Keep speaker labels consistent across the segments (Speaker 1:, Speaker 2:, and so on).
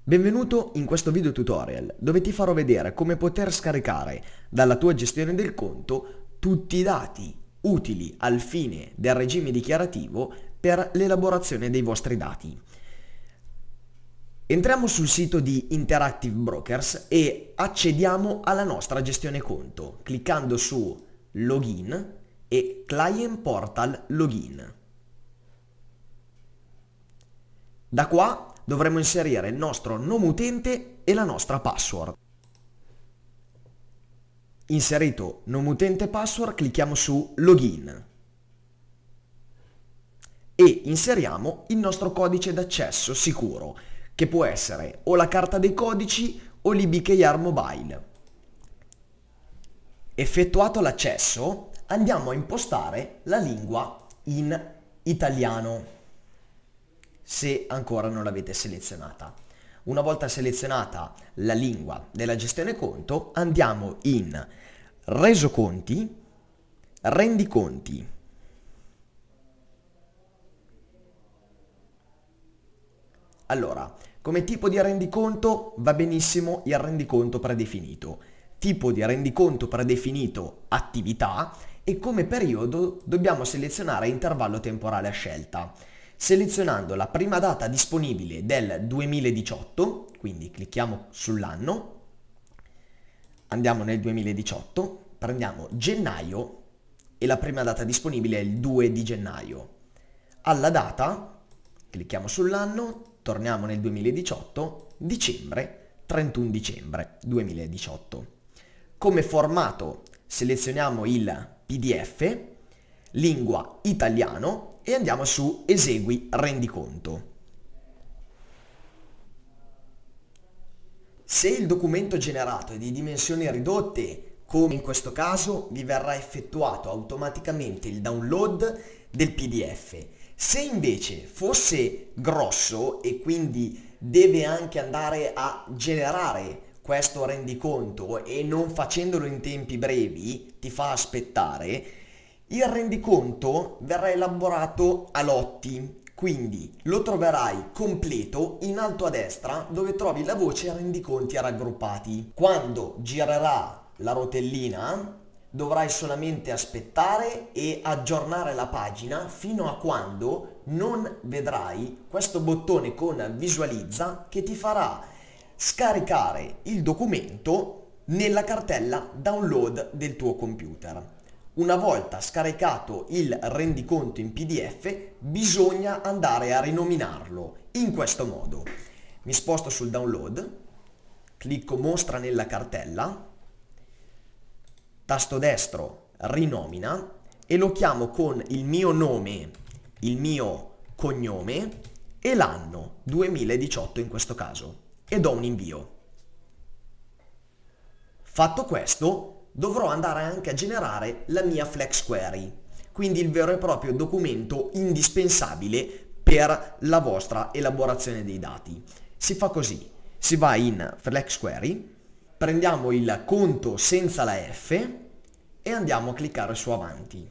Speaker 1: Benvenuto in questo video tutorial dove ti farò vedere come poter scaricare dalla tua gestione del conto tutti i dati utili al fine del regime dichiarativo per l'elaborazione dei vostri dati. Entriamo sul sito di Interactive Brokers e accediamo alla nostra gestione conto cliccando su Login e Client Portal Login. Da qua dovremo inserire il nostro nome utente e la nostra password. Inserito nome utente e password, clicchiamo su Login e inseriamo il nostro codice d'accesso sicuro, che può essere o la carta dei codici o l'IBKR Mobile. Effettuato l'accesso, andiamo a impostare la lingua in italiano, se ancora non l'avete selezionata. Una volta selezionata la lingua della gestione conto, andiamo in resoconti, rendiconti. Allora, come tipo di rendiconto va benissimo il rendiconto predefinito, tipo di rendiconto predefinito attività e come periodo dobbiamo selezionare intervallo temporale a scelta, selezionando la prima data disponibile del 2018, quindi clicchiamo sull'anno, andiamo nel 2018, prendiamo gennaio e la prima data disponibile è il 2 di gennaio. Alla data, clicchiamo sull'anno, torniamo nel 2018, dicembre, 31 dicembre 2018. Come formato selezioniamo il PDF, lingua italiano e andiamo su Esegui rendiconto. Se il documento generato è di dimensioni ridotte, come in questo caso, vi verrà effettuato automaticamente il download del PDF. Se invece fosse grosso e quindi deve anche andare a generare questo rendiconto e non facendolo in tempi brevi ti fa aspettare, il rendiconto verrà elaborato a lotti, quindi lo troverai completo in alto a destra dove trovi la voce rendiconti raggruppati. Quando girerà la rotellina dovrai solamente aspettare e aggiornare la pagina fino a quando non vedrai questo bottone con visualizza che ti farà scaricare il documento nella cartella download del tuo computer. Una volta scaricato il rendiconto in PDF bisogna andare a rinominarlo in questo modo. Mi sposto sul download, clicco mostra nella cartella, tasto destro rinomina e lo chiamo con il mio nome, il mio cognome e l'anno 2018 in questo caso e do un invio. Fatto questo, dovrò andare anche a generare la mia Flex Query, quindi il vero e proprio documento indispensabile per la vostra elaborazione dei dati. Si fa così, si va in Flex Query, prendiamo il conto senza la F e andiamo a cliccare su avanti.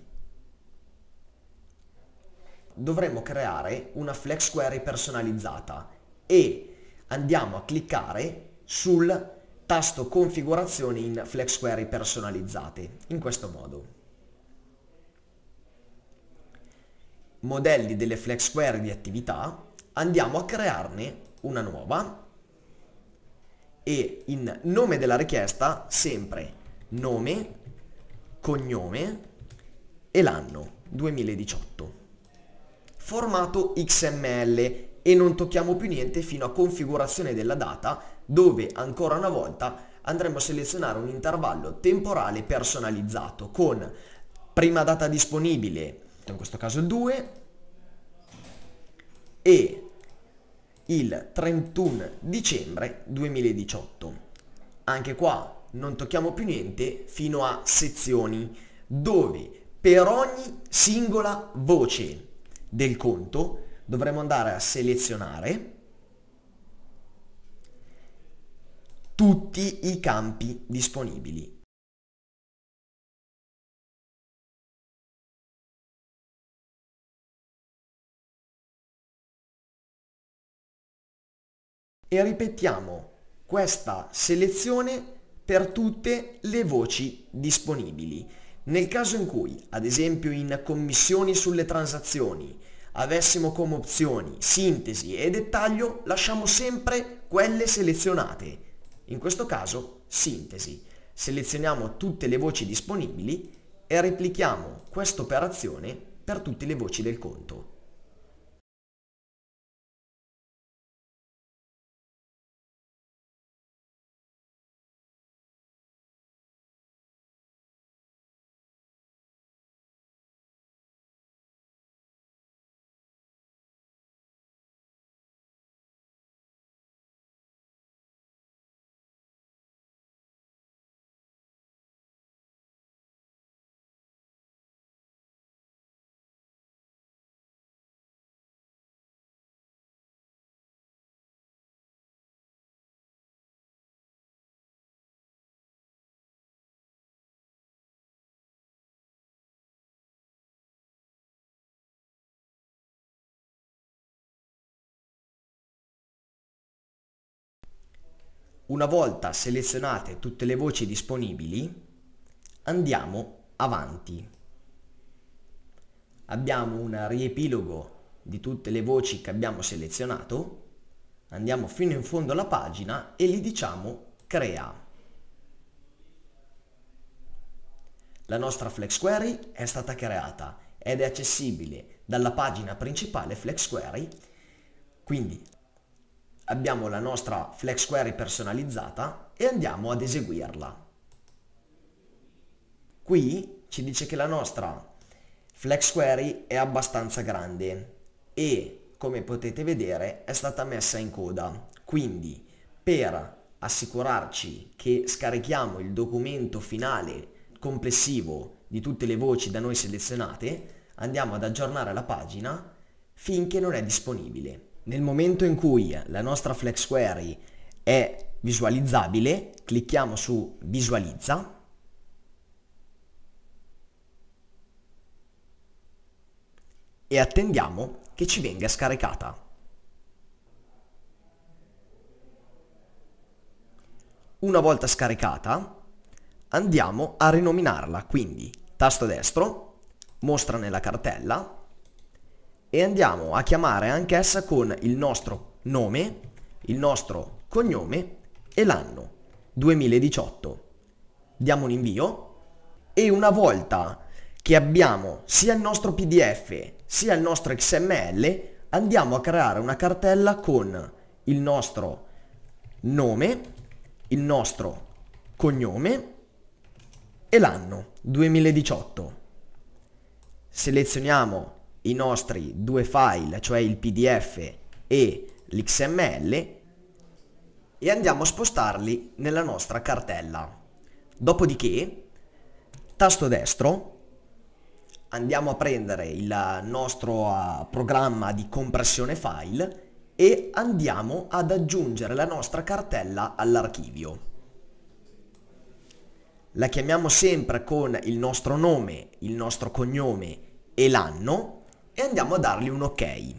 Speaker 1: Dovremo creare una Flex Query personalizzata e andiamo a cliccare sul tasto configurazioni in Flex Query personalizzate, in questo modo. Modelli delle Flex Query di attività, andiamo a crearne una nuova e in nome della richiesta sempre nome, cognome e l'anno 2018. Formato XML e non tocchiamo più niente fino a configurazione della data, dove ancora una volta andremo a selezionare un intervallo temporale personalizzato con prima data disponibile, in questo caso il 2, e il 31 dicembre 2018. Anche qua non tocchiamo più niente fino a sezioni, dove per ogni singola voce del conto dovremo andare a selezionare tutti i campi disponibili. e ripetiamo questa selezione per tutte le voci disponibili. Nel caso in cui, ad esempio in commissioni sulle transazioni, avessimo come opzioni sintesi e dettaglio, lasciamo sempre quelle selezionate. In questo caso sintesi. Selezioniamo tutte le voci disponibili e replichiamo questa operazione per tutte le voci del conto. Una volta selezionate tutte le voci disponibili, andiamo avanti. Abbiamo un riepilogo di tutte le voci che abbiamo selezionato, andiamo fino in fondo alla pagina e gli diciamo crea. La nostra Flex Query è stata creata ed è accessibile dalla pagina principale Flex Query, quindi abbiamo la nostra Flex Query personalizzata e andiamo ad eseguirla. Qui ci dice che la nostra Flex Query è abbastanza grande e, come potete vedere, è stata messa in coda. Quindi, per assicurarci che scarichiamo il documento finale complessivo di tutte le voci da noi selezionate, andiamo ad aggiornare la pagina finché non è disponibile. Nel momento in cui la nostra Flex Query è visualizzabile, clicchiamo su Visualizza e attendiamo che ci venga scaricata. Una volta scaricata, andiamo a rinominarla, quindi tasto destro, mostra nella cartella, e andiamo a chiamare anch'essa con il nostro nome, il nostro cognome e l'anno 2018. Diamo un invio e una volta che abbiamo sia il nostro PDF sia il nostro XML, andiamo a creare una cartella con il nostro nome, il nostro cognome e l'anno 2018. Selezioniamo i nostri due file, cioè il PDF e l'XML, e andiamo a spostarli nella nostra cartella. Dopodiché, tasto destro, andiamo a prendere il nostro programma di compressione file e andiamo ad aggiungere la nostra cartella all'archivio. La chiamiamo sempre con il nostro nome, il nostro cognome e l'anno e andiamo a dargli un ok.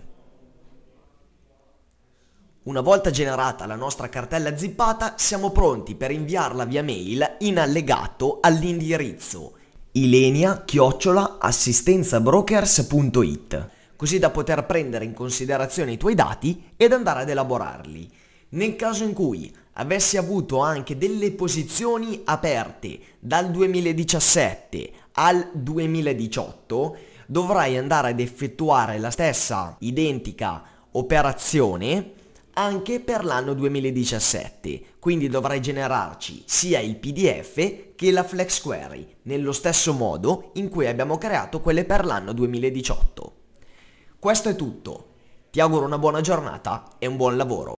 Speaker 1: Una volta generata la nostra cartella zippata, siamo pronti per inviarla via mail in allegato all'indirizzo ilenia@assistenzabrokers.it, così da poter prendere in considerazione i tuoi dati ed andare ad elaborarli. Nel caso in cui avessi avuto anche delle posizioni aperte dal 2017 al 2018, dovrai andare ad effettuare la stessa identica operazione anche per l'anno 2017, quindi dovrai generarci sia il PDF che la Flex Query nello stesso modo in cui abbiamo creato quelle per l'anno 2018. Questo è tutto, ti auguro una buona giornata e un buon lavoro.